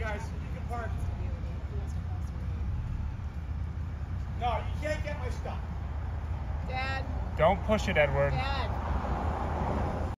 guys. You can park. No, you can't get my stuff. Dad. Don't push it, Edward. Dad.